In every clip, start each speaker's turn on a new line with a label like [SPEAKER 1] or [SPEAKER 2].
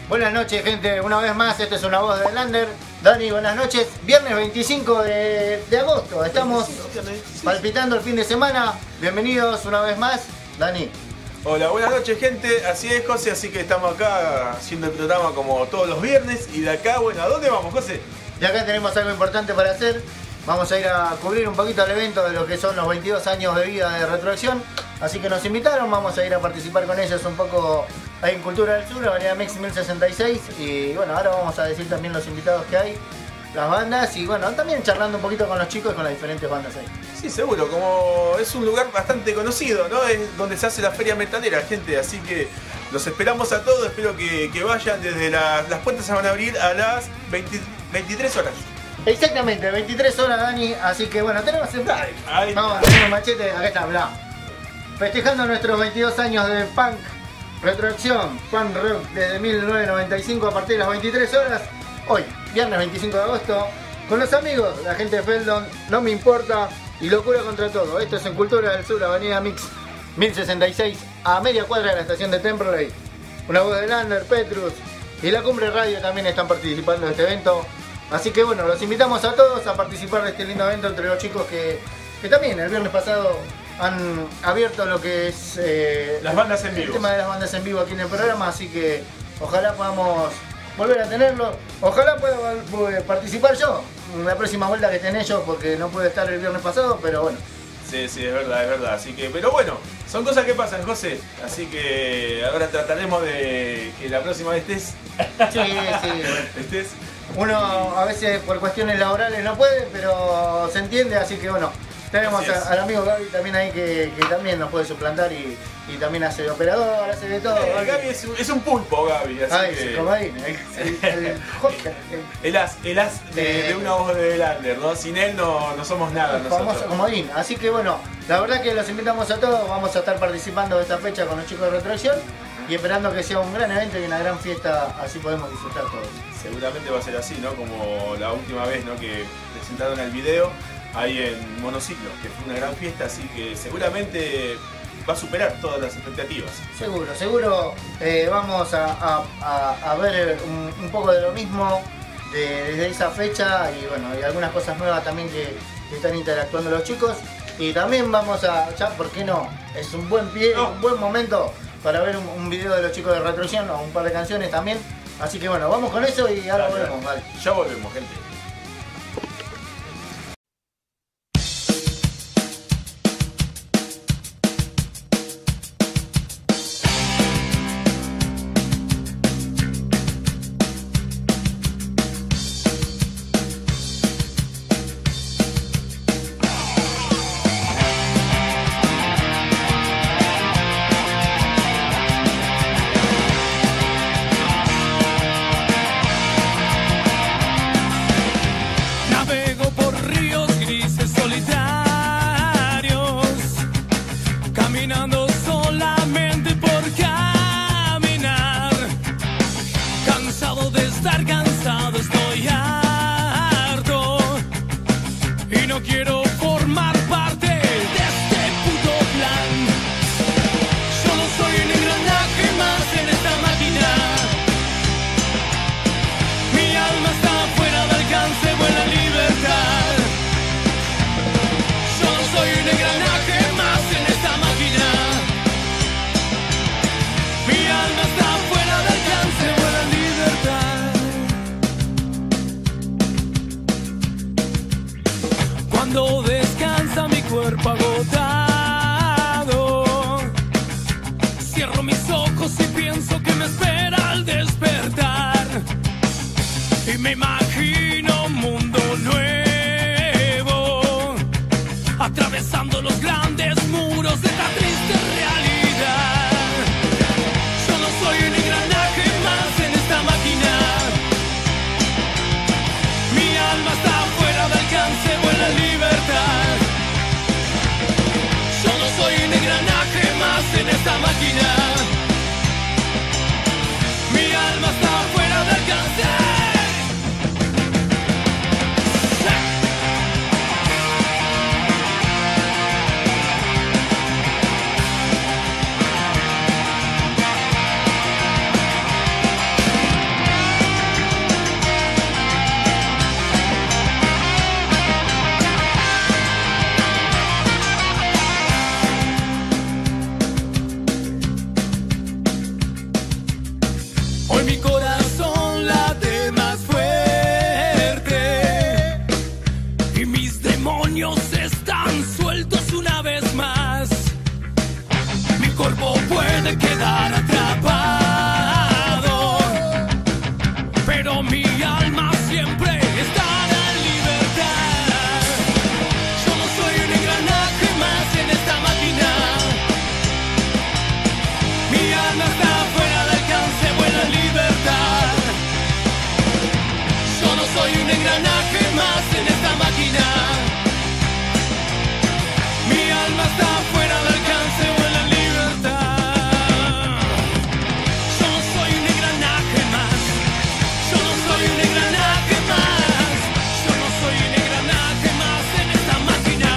[SPEAKER 1] Buenas noches, gente, una vez más, esta es una voz de Lander. Dani, buenas noches. Viernes 25 de agosto, estamos palpitando el fin de semana. Bienvenidos una vez más, Dani.
[SPEAKER 2] Hola, buenas noches, gente. Así es, José, así que estamos acá haciendo el programa como todos los viernes. Y de acá, bueno, ¿a dónde vamos, José?
[SPEAKER 1] De acá tenemos algo importante para hacer. Vamos a ir a cubrir un poquito el evento de lo que son los 22 años de vida de Retroacción. Así que nos invitaron, vamos a ir a participar con ellos un poco ahí en Cultura del Sur, Avenida Mix 1066. Y bueno, ahora vamos a decir también los invitados que hay, las bandas y bueno, también charlando un poquito con los chicos y con las diferentes bandas ahí.
[SPEAKER 2] Sí, seguro, como es un lugar bastante conocido, ¿no? Es donde se hace la feria metalera, gente, así que los esperamos a todos, espero que vayan desde las puertas se van a abrir a las 23 horas.
[SPEAKER 1] Exactamente, 23 horas, Dani, así que bueno, tenemos el fly. Vamos, tenemos machete, acá está, bla. Festejando nuestros 22 años de punk, Retroacción, punk rock desde 1995 a partir de las 23 horas, hoy, viernes 25 de agosto, con los amigos, la gente de Feldon, No Me Importa y Locura Contra Todo. Esto es en Cultura del Sur, Avenida Mix 1066, a media cuadra de la estación de Temperley. Una voz de Lander, Petrus y La Cumbre Radio también están participando de este evento. Así que bueno, los invitamos a todos a participar de este lindo evento entre los chicos que también el viernes pasado han abierto lo que es
[SPEAKER 2] las bandas en vivo.
[SPEAKER 1] El tema de las bandas en vivo aquí en el programa, así que ojalá podamos volver a tenerlo. Ojalá pueda participar yo en la próxima vuelta que estén ellos, porque no pude estar el viernes pasado, pero bueno.
[SPEAKER 2] Sí, es verdad. Así que, pero bueno, son cosas que pasan, José. Así que ahora trataremos de que la próxima vez estés.
[SPEAKER 1] Sí.
[SPEAKER 2] estés.
[SPEAKER 1] Uno a veces por cuestiones laborales no puede, pero se entiende, así que bueno. Tenemos al amigo Gaby también ahí que también nos puede suplantar y también hace de operador, hace de todo.
[SPEAKER 2] Gaby es un pulpo, Gaby. Así que...
[SPEAKER 1] el comodín,
[SPEAKER 2] el as de una voz de Lander, ¿no? Sin él no somos nada.
[SPEAKER 1] El famoso comodín. Así que bueno, la verdad que los invitamos a todos. Vamos a estar participando de esta fecha con los chicos de Retroacción y esperando que sea un gran evento y una gran fiesta, así podemos disfrutar todos.
[SPEAKER 2] Seguramente va a ser así, ¿no? Como la última vez, ¿no? Que presentaron el video ahí en Monociclo, que fue una gran fiesta, así que seguramente va a superar todas las expectativas.
[SPEAKER 1] Seguro vamos a ver un poco de lo mismo desde esa fecha y bueno, y algunas cosas nuevas también que están interactuando los chicos. Y también vamos ya, ¿por qué no? Es un buen pie, un buen momento para ver un video de los chicos de Retroacción o un par de canciones también. Así que bueno, vamos con eso y ahora volvemos, ¿vale?
[SPEAKER 2] Ya volvemos, gente.
[SPEAKER 3] de quedar atrapado, pero mi alma siempre estará en libertad. Yo no soy un engranaje más en esta máquina. Mi alma está fuera de alcance, vuela en libertad. Yo no soy un engranaje más en esta máquina. Mi alma está fuera de alcance, vuela en libertad. Yo no soy un engranaje más. Yo no soy un engranaje más. Yo no soy un engranaje más en esta máquina.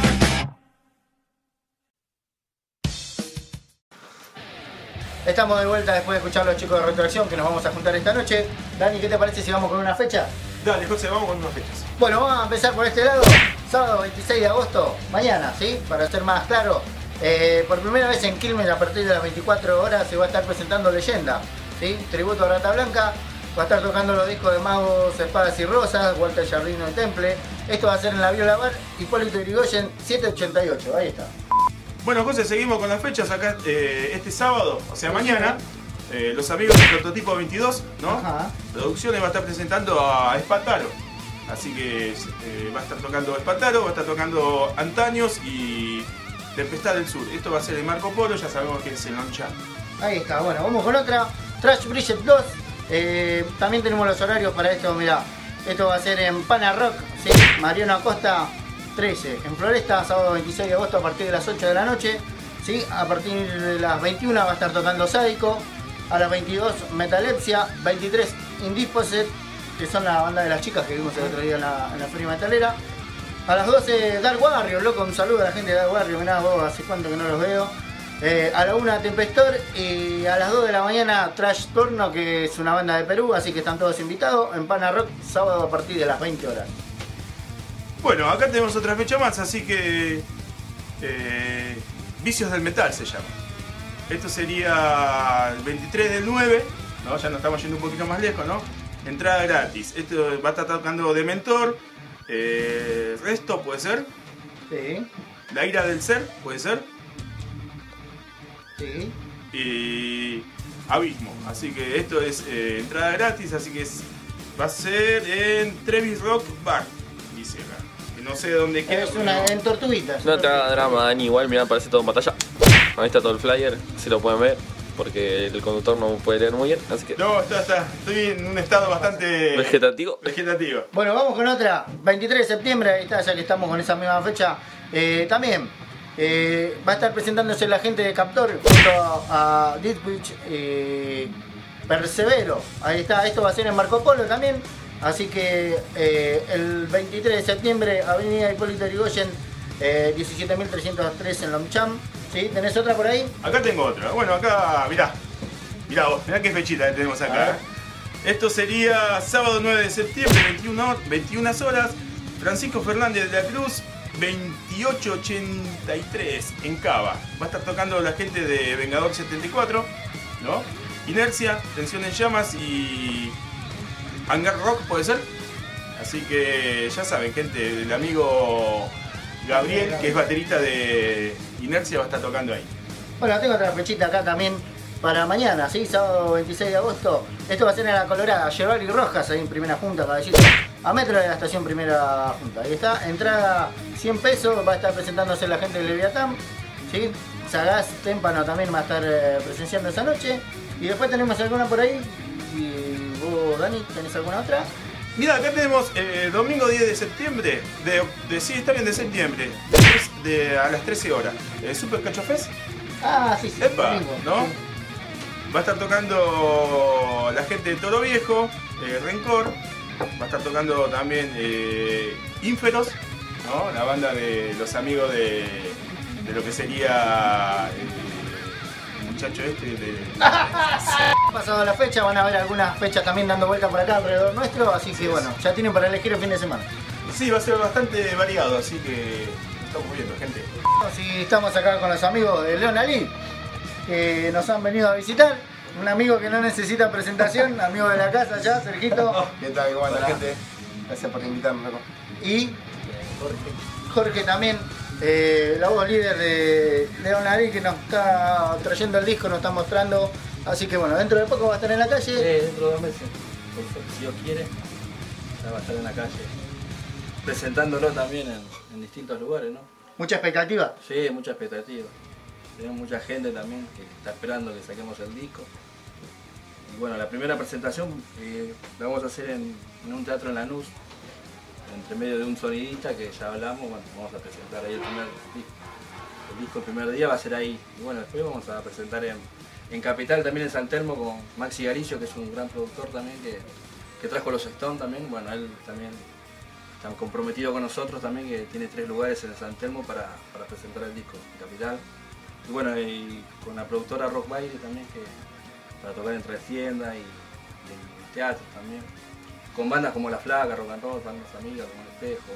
[SPEAKER 1] Estamos de vuelta después de escuchar a los chicos de Retroacción que nos vamos a juntar esta noche. Dani, ¿qué te parece si vamos con una fecha?
[SPEAKER 2] Dale, José, vamos con unas fechas.
[SPEAKER 1] Bueno, vamos a empezar por este lado. Sábado 26 de agosto, mañana, ¿sí? Para ser más claro. Por primera vez en Quilmes, a partir de las 24 horas, se va a estar presentando Leyenda, ¿sí? Tributo a Rata Blanca. Va a estar tocando los discos de Magos, Espadas y Rosas, Walter Jardino de Temple. Esto va a ser en la Viola Bar, Hipólito Yrigoyen 788. Ahí está.
[SPEAKER 2] Bueno, José, seguimos con las fechas acá este sábado, o sea, mañana. Los amigos del Prototipo 22, ¿no?
[SPEAKER 1] Ajá.
[SPEAKER 2] Producciones va a estar presentando a Espataro. Así que va a estar tocando Espataro, va a estar tocando Antaños y Tempestad del Sur. Esto va a ser en Marco Polo, ya sabemos que es en Lonchan.
[SPEAKER 1] Ahí está, bueno, vamos con otra. Trash Bridget 2. También tenemos los horarios para esto, mirá. Esto va a ser en Pana Rock, ¿sí? Mariano Acosta 13. En Floresta, sábado 26 de agosto a partir de las 8 de la noche. ¿Sí? A partir de las 21 va a estar tocando Sádico. A las 22 Metalepsia. 23 Indisposed, que son la banda de las chicas que vimos el otro día en la feria metalera. A las 12 Dark Warrior, loco, un saludo a la gente de Dark Warrior, mirá vos, hace cuánto que no los veo. A la 1 Tempestor y a las 2 de la mañana Trash Torno, que es una banda de Perú, así que están todos invitados en Pana Rock, sábado a partir de las 20 horas.
[SPEAKER 2] Bueno, acá tenemos otra fecha más, así que Vicios del Metal se llama. Esto sería el 23 del 9, ¿no? Ya nos estamos yendo un poquito más lejos, ¿no? Entrada gratis. Esto va a estar tocando Dementor, Resto, ¿puede ser?
[SPEAKER 1] Sí,
[SPEAKER 2] La Ira del Ser, ¿puede ser?
[SPEAKER 1] sí.
[SPEAKER 2] Y Abismo. Así que esto es entrada gratis, así que va a ser en Trevis Rock Bar, dice acá. Que no sé dónde queda.
[SPEAKER 1] Es una en Tortuguitas.
[SPEAKER 4] No te hagas drama, Dani, igual mirá, parece todo en pantalla. Ahí está todo el flyer, si lo pueden ver, porque el conductor no puede leer muy bien, así que...
[SPEAKER 2] No, está. Estoy en un estado bastante...
[SPEAKER 4] Vegetativo.
[SPEAKER 1] Bueno, vamos con otra. 23 de septiembre, ahí está, ya que estamos con esa misma fecha. También va a estar presentándose la gente de Captor junto a Deathwitch Persevero. Ahí está, esto va a ser en Marco Polo también. Así que el 23 de septiembre, Avenida Hipólito Yrigoyen, 17.303 en Longchamp. ¿Sí? ¿Tenés otra por ahí?
[SPEAKER 2] Acá tengo otra. Bueno, acá, mirá vos, mirá qué fechita tenemos acá. Esto sería sábado 9 de septiembre, 21 horas. Francisco Fernández de la Cruz, 2883 en Cava. Va a estar tocando la gente de Vengador 74, ¿no? Inercia, Tensión en Llamas y Hangar Rock, ¿puede ser? Así que ya saben, gente, el amigo Gabriel, que es baterista de Inercia, va a estar tocando ahí.
[SPEAKER 1] Bueno, tengo otra fechita acá también para mañana, ¿sí? Sábado 26 de agosto. Esto va a ser en La Colorada, Cheval y Rojas, ahí en Primera Junta, caballito. A metro de la estación Primera Junta. Ahí está, entrada 100 pesos, va a estar presentándose la gente de Leviatán, ¿sí? Sagaz Témpano también va a estar presenciando esa noche. Y después tenemos alguna por ahí. Y vos, Dani, ¿tenés alguna otra?
[SPEAKER 2] Mira, acá tenemos domingo 10 de septiembre, sí, está bien, de septiembre, a las 13 horas. Super Cacho Fest.
[SPEAKER 1] Ah, sí, sí.
[SPEAKER 2] Epa,
[SPEAKER 1] domingo,
[SPEAKER 2] ¿no?
[SPEAKER 1] Sí.
[SPEAKER 2] Va a estar tocando la gente de Toro Viejo, Rencor. Va a estar tocando también Ínferos, ¿no? La banda de los amigos de lo que sería el muchacho
[SPEAKER 1] Pasado la fecha, van a haber algunas fechas también dando vuelta por acá alrededor nuestro, así que bueno, ya tienen para elegir el fin de semana.
[SPEAKER 2] Sí, va a ser bastante variado, así que estamos viendo, gente.
[SPEAKER 1] Sí, estamos acá con los amigos de León Ali, que nos han venido a visitar. Un amigo que no necesita presentación, amigo de la casa ya, Sergito.
[SPEAKER 5] ¿Qué tal? ¿Cómo anda, gente? Gracias por invitarme, loco.
[SPEAKER 1] Y Jorge también, la voz líder de León Larín, que nos está trayendo el disco, nos está mostrando. Así que bueno, dentro de poco va a estar en la calle.
[SPEAKER 5] Dentro de 2 meses, por suerte, si Dios quiere, ya va a estar en la calle, presentándolo también en distintos lugares, ¿no?
[SPEAKER 1] Mucha expectativa.
[SPEAKER 5] Sí, mucha expectativa. Tenemos mucha gente también que está esperando que saquemos el disco. Y bueno, la primera presentación la vamos a hacer en un teatro en Lanús, entre medio de un sonidista que ya hablamos. Bueno, vamos a presentar ahí el primer disco. El disco el primer día va a ser ahí. Y bueno, después vamos a presentar en Capital, también en San Telmo, con Maxi Garicio, que es un gran productor también, que trajo los Stones también. Bueno, él también está comprometido con nosotros también, que tiene 3 lugares en San Telmo para presentar el disco en Capital. Y bueno, y con la productora Rock Baile también, que para tocar en Trastienda y en teatro también. Con bandas como La Flaca, Rock and Roll, bandas amigas como El Espejo,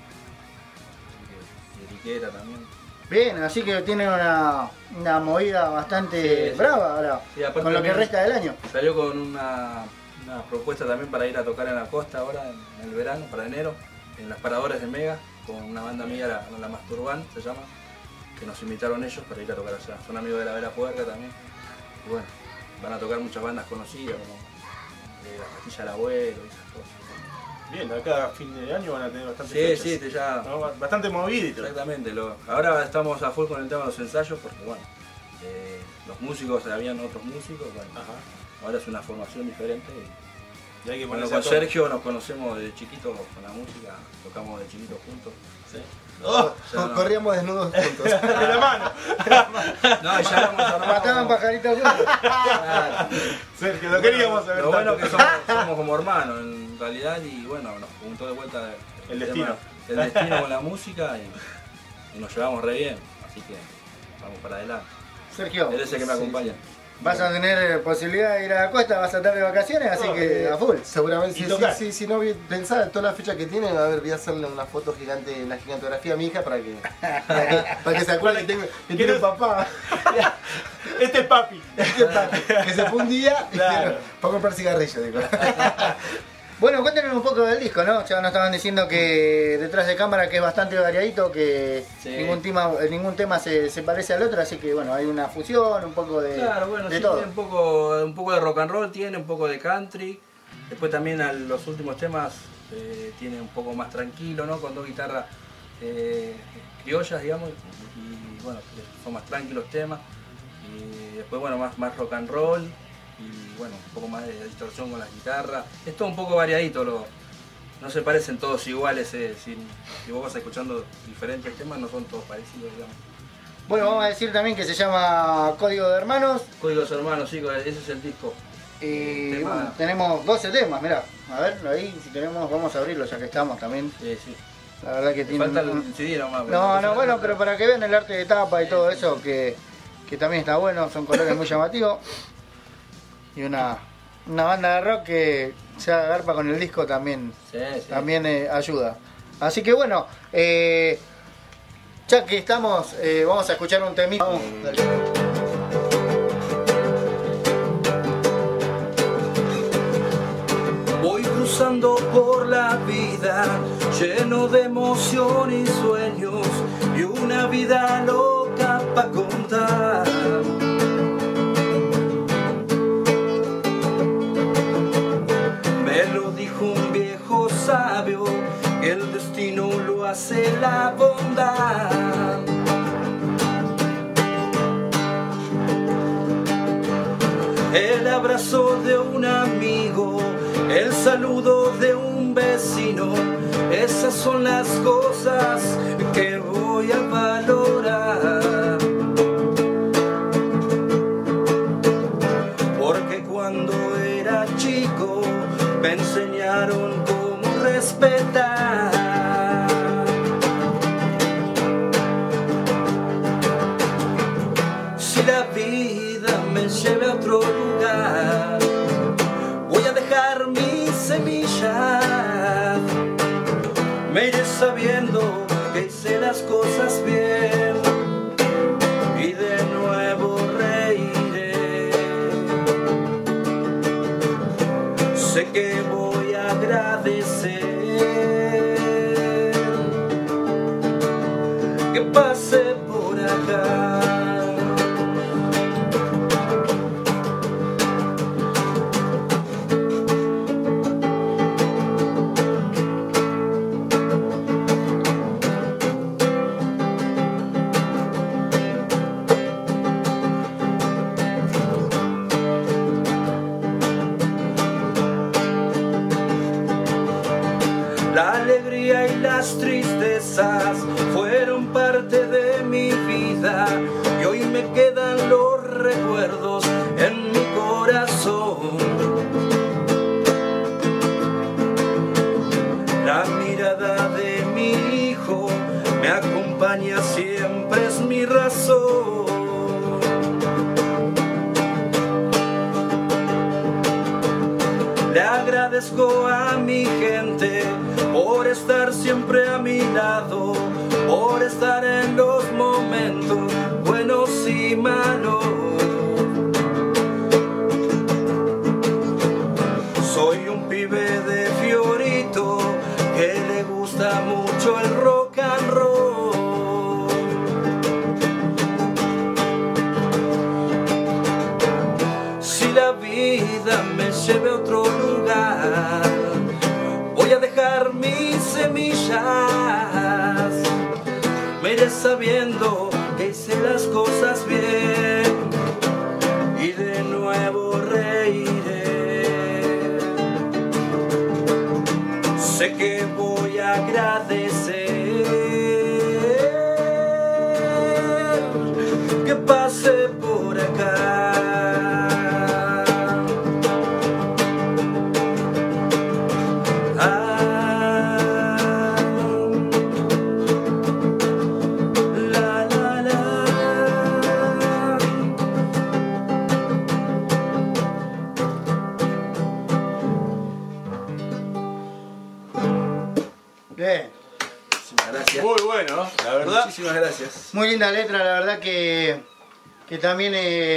[SPEAKER 5] y Etiqueta también.
[SPEAKER 1] Bien, así que tienen una movida bastante
[SPEAKER 5] Sí,
[SPEAKER 1] brava ahora,
[SPEAKER 5] sí, aparte
[SPEAKER 1] con lo que
[SPEAKER 5] también
[SPEAKER 1] resta del año.
[SPEAKER 5] Salió con una propuesta también para ir a tocar en la costa ahora, en el verano, para enero, en las Paradores de Mega, con una banda amiga, la Masturban se llama, que nos invitaron ellos para ir a tocar allá. Son amigos de la Vera Puerca también. Y bueno, van a tocar muchas bandas conocidas, como La Pastilla del Abuelo y esas cosas.
[SPEAKER 2] Bien, acá a fin de año van a tener bastante fechas.
[SPEAKER 5] Sí, ya.
[SPEAKER 2] ¿No? Bastante movidito.
[SPEAKER 5] Exactamente. Ahora estamos a full con el tema de los ensayos porque, bueno, los músicos, habían otros músicos, bueno, ahora es una formación diferente.
[SPEAKER 2] Y hay que
[SPEAKER 5] Bueno,
[SPEAKER 2] ponerse
[SPEAKER 5] con
[SPEAKER 2] a tono.
[SPEAKER 5] Sergio nos conocemos de chiquitos con la música, tocamos de chiquitos juntos.
[SPEAKER 2] Sí.
[SPEAKER 5] Ya no.
[SPEAKER 6] Corríamos desnudos juntos.
[SPEAKER 2] De la mano.
[SPEAKER 5] No, ya éramos hermanos.
[SPEAKER 1] Mataban pajaritos juntos.
[SPEAKER 5] Claro.
[SPEAKER 2] Sergio, lo queríamos saber.
[SPEAKER 5] Lo bueno
[SPEAKER 2] tanto.
[SPEAKER 5] que somos como hermanos en realidad, y bueno, nos juntó de vuelta
[SPEAKER 2] El
[SPEAKER 5] tema, el destino con la música y nos llevamos re bien, así que vamos para adelante.
[SPEAKER 1] Sergio,
[SPEAKER 5] Él es el que me acompaña.
[SPEAKER 1] vas a tener posibilidad de ir a la costa, vas a estar de vacaciones, así que a full.
[SPEAKER 6] Seguramente,
[SPEAKER 2] Y
[SPEAKER 6] sí,
[SPEAKER 2] tocar.
[SPEAKER 6] sí, si no pensaba en toda la fecha que tiene, a ver, voy a hacerle una foto gigante en la gigantografía a mi hija para que se acuerde que tiene un papá.
[SPEAKER 2] Este es papi.
[SPEAKER 6] Que se fue un día
[SPEAKER 2] Claro.
[SPEAKER 6] para comprar cigarrillos, digo.
[SPEAKER 1] Bueno, cuéntenos un poco del disco, ¿no? Ya nos estaban diciendo que detrás de cámara que es bastante variadito, que
[SPEAKER 5] Sí.
[SPEAKER 1] ningún tema se parece al otro, así que bueno, hay una fusión, un poco de,
[SPEAKER 5] Claro, bueno,
[SPEAKER 1] de
[SPEAKER 5] sí,
[SPEAKER 1] todo.
[SPEAKER 5] tiene un poco de rock and roll, tiene un poco de country. Después también los últimos temas tiene un poco más tranquilo, ¿no? Con 2 guitarras criollas, digamos, y bueno, son más tranquilos temas. Y después, bueno, más rock and roll, y bueno, un poco más de distorsión con las guitarras. Es todo un poco variadito, no se parecen todos iguales, si vos vas escuchando diferentes temas, no son todos parecidos, digamos.
[SPEAKER 1] Bueno, vamos a decir también que se llama Código de Hermanos
[SPEAKER 5] Códigos Hermanos, sí, ese es el disco.
[SPEAKER 1] y
[SPEAKER 5] Tema-
[SPEAKER 1] bueno, tenemos 12 temas, mirá, a ver, ahí si tenemos, vamos a abrirlo ya que estamos también.
[SPEAKER 5] Sí, sí.
[SPEAKER 1] La verdad que tiene...
[SPEAKER 5] Falta el CD nomás.
[SPEAKER 1] No, bueno, pero para que vean el arte de tapa y todo eso, que también está bueno, son colores muy llamativos. Y una banda de rock que se agarpa con el disco también,
[SPEAKER 5] Sí.
[SPEAKER 1] también ayuda. Así que bueno, ya que estamos, vamos a escuchar un temita. Vamos, dale.
[SPEAKER 5] Voy cruzando por la vida, lleno de emoción y sueños, y una vida loca para contar. Me lo dijo un viejo sabio, que el destino lo hace la bondad. El abrazo de un amigo, el saludo de un vecino, esas son las cosas que voy a valorar. Porque cuando era chico me enseñaron cómo respetar. Si la vida me lleve a otro lugar, voy a dejar mi semilla. Me iré sabiendo que hice las cosas bien y de nuevo reiré. Sé que voy a agradecer que alegría y las tristezas fueron parte de mi vida y hoy me quedan los recuerdos en mi corazón. La mirada de mi hijo me acompaña siempre, es mi razón. Le agradezco a mi gente por estar siempre a mi lado, por estar en los momentos buenos y malos. Soy un pibe de Fiorito que le gusta mucho el rock and roll. Si la vida me lleve a otro lugar, voy a dejar mis semillas. Me iré sabiendo que hice las cosas bien y de nuevo reiré. Sé que voy a agradecer que pase por acá.
[SPEAKER 1] Bien.
[SPEAKER 5] Muchísimas gracias.
[SPEAKER 2] Muy bueno, la verdad.
[SPEAKER 5] Muchísimas gracias.
[SPEAKER 1] Muy linda letra, la verdad que también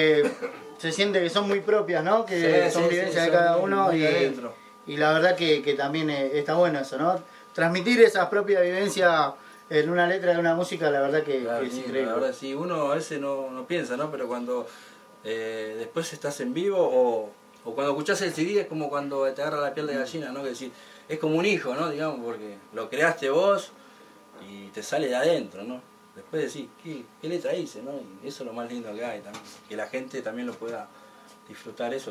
[SPEAKER 1] se siente que son muy propias, ¿no? Que
[SPEAKER 5] Sí,
[SPEAKER 1] son
[SPEAKER 5] sí,
[SPEAKER 1] vivencias
[SPEAKER 5] sí,
[SPEAKER 1] de cada
[SPEAKER 5] son
[SPEAKER 1] uno
[SPEAKER 5] muy adentro.
[SPEAKER 1] y la verdad que también está bueno eso, ¿no? Transmitir esas propias vivencias en una letra de una música, la verdad que
[SPEAKER 5] Claro,
[SPEAKER 1] es
[SPEAKER 5] sí,
[SPEAKER 1] increíble.
[SPEAKER 5] la verdad, sí, uno a veces no piensa, ¿no? Pero cuando después estás en vivo o cuando escuchás el CD es como cuando te agarra la piel de gallina, ¿no? Que decir, es como un hijo, ¿no? Digamos, porque lo creaste vos y te sale de adentro, ¿no? Después decís, ¿qué letra hice, no? Y eso es lo más lindo que hay también, que la gente también lo pueda disfrutar eso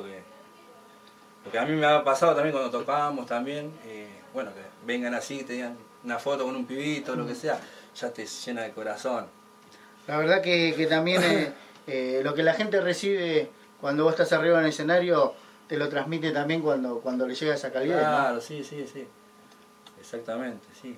[SPEAKER 5] porque a mí me ha pasado también cuando tocábamos también, bueno, que vengan así, te digan una foto con un pibito, lo que sea, ya te llena de corazón.
[SPEAKER 1] La verdad que también lo que la gente recibe cuando vos estás arriba en el escenario te lo transmite también cuando le llega esa calidad.
[SPEAKER 5] Claro,
[SPEAKER 1] ¿no?
[SPEAKER 5] sí. Exactamente, sí.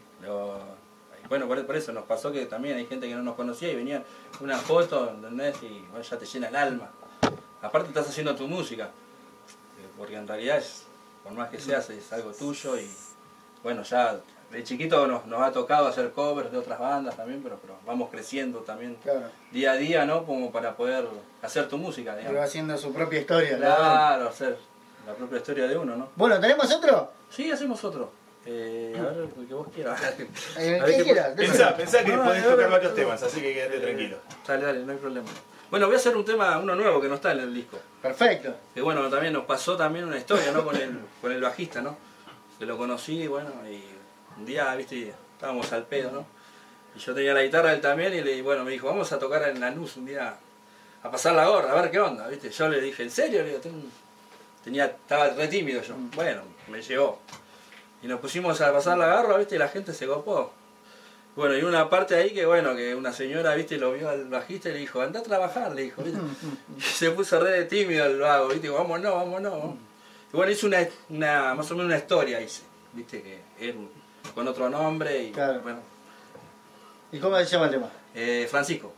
[SPEAKER 5] Bueno, por eso nos pasó que también hay gente que no nos conocía y venían una foto, ¿entendés? Y bueno, ya te llena el alma. Aparte estás haciendo tu música, porque en realidad por más que seas, es algo tuyo y bueno, ya de chiquito nos ha tocado hacer covers de otras bandas también, pero vamos creciendo también
[SPEAKER 1] Claro.
[SPEAKER 5] día a día, ¿no? Como para poder hacer tu música,
[SPEAKER 1] Que va
[SPEAKER 5] digamos.
[SPEAKER 1] haciendo su propia historia. la verdad.
[SPEAKER 5] Claro, hacer la propia historia de uno, ¿no?
[SPEAKER 1] Bueno, ¿tenemos otro?
[SPEAKER 5] Sí, hacemos otro. A ver, el que vos quieras. A ver
[SPEAKER 1] ¿Qué
[SPEAKER 5] qué-
[SPEAKER 1] quieras?
[SPEAKER 2] Pensá que
[SPEAKER 5] No,
[SPEAKER 2] podés
[SPEAKER 5] no,
[SPEAKER 2] tocar
[SPEAKER 5] no,
[SPEAKER 2] varios
[SPEAKER 5] no.
[SPEAKER 2] temas, así que quédate tranquilo.
[SPEAKER 5] Dale, no hay problema. Bueno, voy a hacer uno nuevo que no está en el disco.
[SPEAKER 1] Perfecto.
[SPEAKER 5] Que bueno, también nos pasó también una historia, ¿no? Con el bajista, ¿no? Que lo conocí, bueno, y un día, viste, estábamos al pedo, ¿no? Y yo tenía la guitarra él también y bueno, me dijo, vamos a tocar en Lanús un día, a pasar la gorra, a ver qué onda, viste. Yo le dije, ¿en serio? Le digo, estaba re tímido yo. Bueno, me llevó. Y nos pusimos a pasar la gorra, viste, y la gente se copó. Bueno, y una parte ahí que bueno, que una señora, viste, lo vio al bajista y le dijo, anda a trabajar, le dijo, viste. Y se puso re de tímido el vago, viste, digo, vámonos. Y bueno, hice más o menos una historia, hice, viste, que él con otro nombre y
[SPEAKER 1] Claro.
[SPEAKER 5] bueno,
[SPEAKER 1] ¿Y cómo se llama el tema?
[SPEAKER 5] Francisco.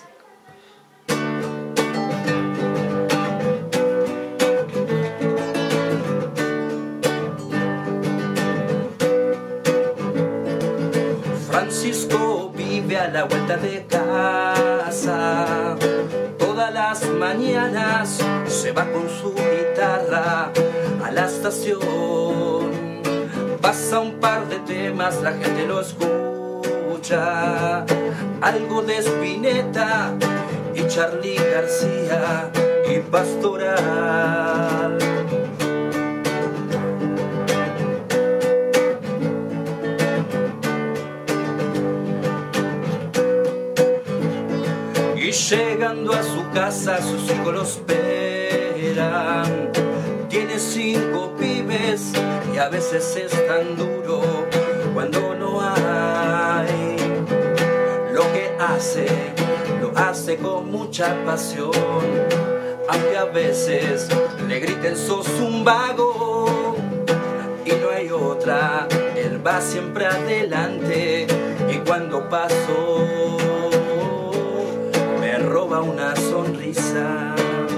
[SPEAKER 5] Francisco vive a la vuelta de casa. Todas las mañanas se va con su guitarra a la estación. Pasa un par de temas, la gente lo escucha. Algo de Spinetta y Charly García y Pastoral. Y llegando a su casa sus hijos lo esperan. Tiene 5 pibes y a veces es tan duro cuando no hay hace, lo hace con mucha pasión. Aunque a veces le griten sos un vago y no hay otra, él va siempre adelante. Y cuando paso me roba una sonrisa.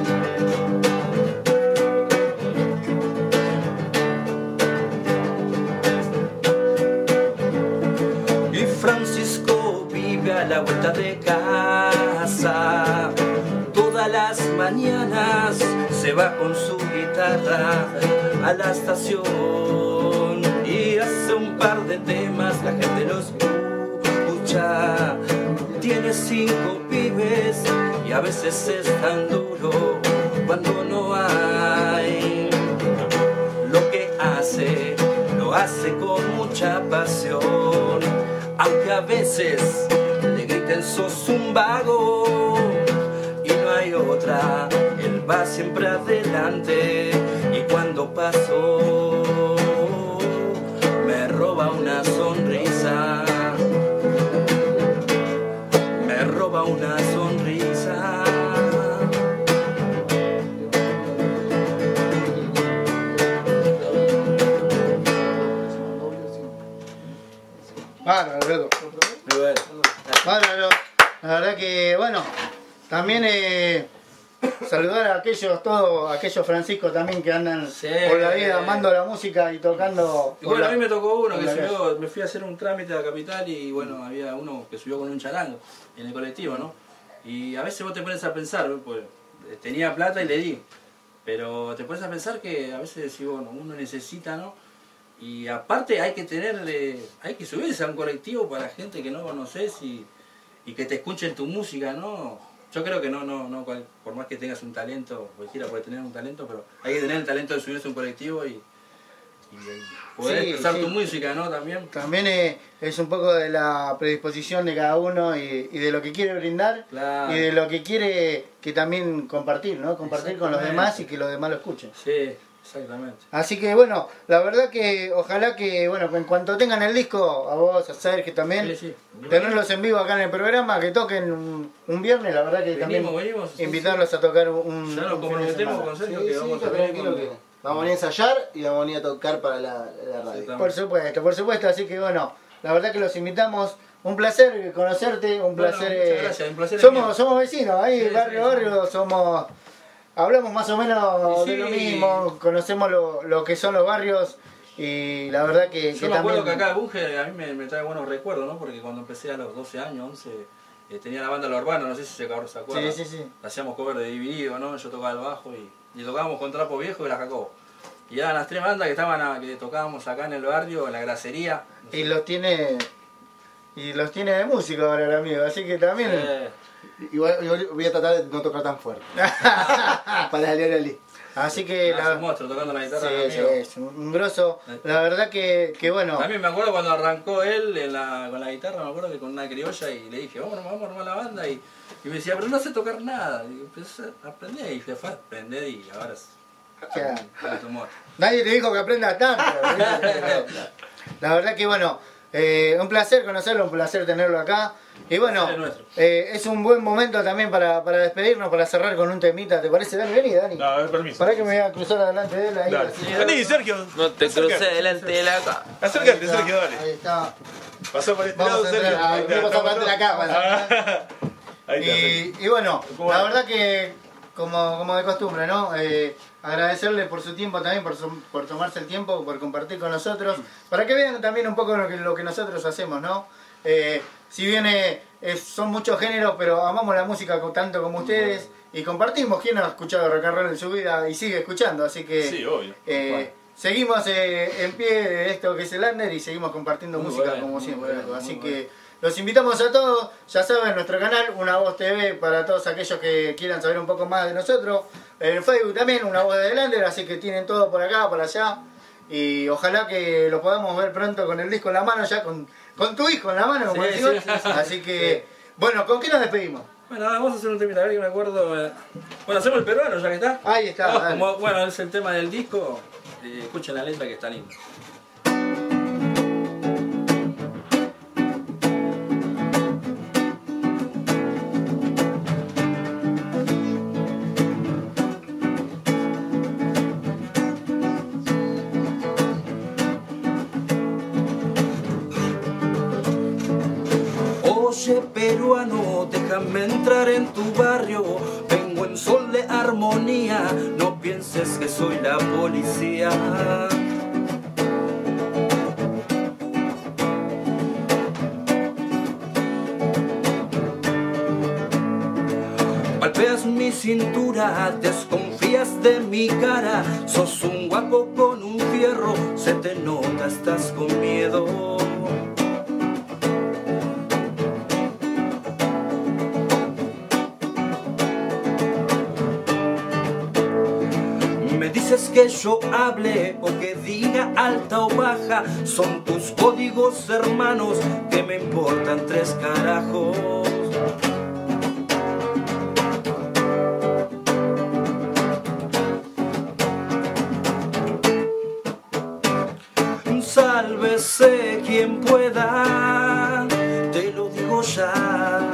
[SPEAKER 5] Y Francisco vive a la vuelta de casa. Todas las mañanas se va con su guitarra a la estación y hace un par de temas, la gente los escucha. Tiene 5 pibes y a veces es tan duro cuando no hay. Lo que hace, lo hace con mucha pasión. Aunque a veces le griten sos un vago y no hay otra, él va siempre adelante. Y cuando paso me roba una sonrisa, me roba una sonrisa.
[SPEAKER 1] Bárbaro, loco.
[SPEAKER 5] Muy bueno.
[SPEAKER 1] Bárbaro. La verdad que, bueno, también saludar a todos aquellos Franciscos también que andan
[SPEAKER 5] Sí.
[SPEAKER 1] por la vida amando la música y tocando.
[SPEAKER 5] Y bueno, a mí me tocó uno
[SPEAKER 1] por
[SPEAKER 5] que
[SPEAKER 1] la
[SPEAKER 5] subió, me fui a hacer un trámite a la capital y bueno, había uno que subió con un charango en el colectivo, ¿no? Y a veces vos te pones a pensar, pues tenía plata y le di, pero te pones a pensar que a veces decís, bueno, uno necesita, ¿no? Y aparte hay que subirse a un colectivo para gente que no conoces y que te escuchen tu música, ¿no? Yo creo que por más que tengas un talento, cualquiera puede tener un talento, pero hay que tener el talento de subirse a un colectivo y poder
[SPEAKER 1] Sí,
[SPEAKER 5] expresar
[SPEAKER 1] sí.
[SPEAKER 5] tu música, ¿no? También.
[SPEAKER 1] También es un poco de la predisposición de cada uno y de lo que quiere brindar
[SPEAKER 5] Claro.
[SPEAKER 1] y de lo que quiere que también compartir, ¿no? Compartir con los
[SPEAKER 5] Exactamente.
[SPEAKER 1] demás y que los demás lo escuchen.
[SPEAKER 5] Sí, exactamente.
[SPEAKER 1] Así que bueno, la verdad que ojalá que, bueno, en cuanto tengan el disco, a vos, a Sergio también,
[SPEAKER 5] Sí, sí.
[SPEAKER 1] tenerlos en vivo acá en el programa, que toquen un viernes, la verdad que también
[SPEAKER 5] Venimos, sí,
[SPEAKER 1] invitarlos a tocar un
[SPEAKER 5] Ya nos
[SPEAKER 1] un fin de
[SPEAKER 5] comprometemos
[SPEAKER 1] semana.
[SPEAKER 5] con Sergio
[SPEAKER 6] Sí,
[SPEAKER 5] que
[SPEAKER 6] sí,
[SPEAKER 5] vamos a
[SPEAKER 6] tranquilo
[SPEAKER 5] ver
[SPEAKER 6] que vamos a venir a ensayar y vamos a venir a tocar para la radio.
[SPEAKER 5] Exactamente.
[SPEAKER 1] Por supuesto, así que bueno, la verdad que los invitamos. Un placer conocerte, un
[SPEAKER 5] Bueno,
[SPEAKER 1] placer.
[SPEAKER 5] muchas gracias, un placer es mío.
[SPEAKER 1] somos vecinos, ahí,
[SPEAKER 5] Sí,
[SPEAKER 1] barrio, somos. Hablamos más o menos
[SPEAKER 5] Sí,
[SPEAKER 1] de lo
[SPEAKER 5] sí.
[SPEAKER 1] mismo, conocemos lo que son los barrios y la verdad que
[SPEAKER 5] Yo me acuerdo que
[SPEAKER 1] también.
[SPEAKER 5] acá Bunge a mí me trae buenos recuerdos, ¿no? Porque cuando empecé a los 12 años, 11, tenía la banda La Urbana, no sé si se acuerdan.
[SPEAKER 1] Sí, sí, sí.
[SPEAKER 5] Hacíamos cover de Dividido, ¿no? Yo tocaba el bajo y tocábamos con Trapo Viejo y La Jacobo. Y eran las 3 bandas que tocábamos acá en el barrio, en la grasería. No sé.
[SPEAKER 1] Y los tiene de músico ahora el amigo, así que también.
[SPEAKER 6] Igual voy a tratar de no tocar tan fuerte. Para salir ali.
[SPEAKER 1] Así que
[SPEAKER 5] Es un monstruo tocando la guitarra.
[SPEAKER 1] sí,
[SPEAKER 5] el
[SPEAKER 1] sí,
[SPEAKER 5] amigo.
[SPEAKER 1] es un grosso. La verdad que bueno.
[SPEAKER 5] A mí me acuerdo cuando arrancó él con la guitarra, me acuerdo que con una criolla y le dije, vamos a armar la banda y me decía, pero no sé tocar nada. Y empecé a aprender y fue a aprender y ahora es
[SPEAKER 1] Claro.
[SPEAKER 5] un tumor.
[SPEAKER 1] Nadie te dijo que aprendas tanto. La verdad que bueno, un placer conocerlo, un placer tenerlo acá. Y bueno,
[SPEAKER 5] placer es nuestro.
[SPEAKER 1] es un buen momento también para despedirnos, para cerrar con un temita. ¿Te parece? Dani, vení, Dani.
[SPEAKER 2] No, a ver, permiso.
[SPEAKER 1] Para que me voy a cruzar adelante de él ahí.
[SPEAKER 2] Dale.
[SPEAKER 1] así.
[SPEAKER 2] Vení, Sergio.
[SPEAKER 4] No te
[SPEAKER 2] Acércate.
[SPEAKER 4] cruces delante de la cara.
[SPEAKER 1] Ahí
[SPEAKER 2] Acércate,
[SPEAKER 1] está,
[SPEAKER 2] Sergio, dale.
[SPEAKER 1] Ahí está.
[SPEAKER 2] Pasó por este
[SPEAKER 1] Vamos
[SPEAKER 2] lado,
[SPEAKER 1] a
[SPEAKER 2] Sergio.
[SPEAKER 1] entrar,
[SPEAKER 2] Ahí está,
[SPEAKER 6] vamos a hablar de la
[SPEAKER 2] estamos
[SPEAKER 6] cámara.
[SPEAKER 2] todos. Ahí está, Sergio.
[SPEAKER 1] Y bueno,
[SPEAKER 2] ¿Cómo
[SPEAKER 1] la
[SPEAKER 2] va?
[SPEAKER 1] verdad que como de costumbre, ¿no? Agradecerle por su tiempo también, por tomarse el tiempo, por compartir con nosotros, para que vean también un poco lo que nosotros hacemos, ¿no? Si bien son muchos géneros, pero amamos la música tanto como ustedes y compartimos. ¿Quién no ha escuchado rock and roll en su vida y sigue escuchando? Así que
[SPEAKER 2] Sí, obvio.
[SPEAKER 1] seguimos en pie de esto que es el Under y seguimos compartiendo
[SPEAKER 5] Muy
[SPEAKER 1] música
[SPEAKER 5] bueno,
[SPEAKER 1] como
[SPEAKER 5] muy
[SPEAKER 1] siempre.
[SPEAKER 5] bueno,
[SPEAKER 1] Así
[SPEAKER 5] muy
[SPEAKER 1] que
[SPEAKER 5] bueno.
[SPEAKER 1] los invitamos a todos, ya saben, nuestro canal, Una Voz TV, para todos aquellos que quieran saber un poco más de nosotros. En Facebook también, Una Voz de Lander, así que tienen todo por acá, por allá. Y ojalá que lo podamos ver pronto con el disco en la mano, ya con tu hijo en la mano, como
[SPEAKER 5] Sí,
[SPEAKER 1] decimos.
[SPEAKER 5] sí, sí, sí.
[SPEAKER 1] Así que, bueno, ¿con qué nos despedimos?
[SPEAKER 5] Bueno, vamos a hacer un temita, a ver que me acuerdo. Bueno, hacemos el peruano ya que está.
[SPEAKER 1] Ahí está,
[SPEAKER 5] No,
[SPEAKER 1] dale.
[SPEAKER 5] bueno, es el tema del disco. Escuchen la letra que está linda.
[SPEAKER 7] Oye peruano, déjame entrar en tu barrio, vengo en sol de armonía, no pienses que soy la policía. Palpeas mi cintura, desconfías de mi cara, sos un guapo con un fierro, se te nota, estás con miedo. Me dices que yo hable o que diga alta o baja, son tus códigos hermanos que me importan tres carajos. Sálvese quien pueda, te lo digo ya.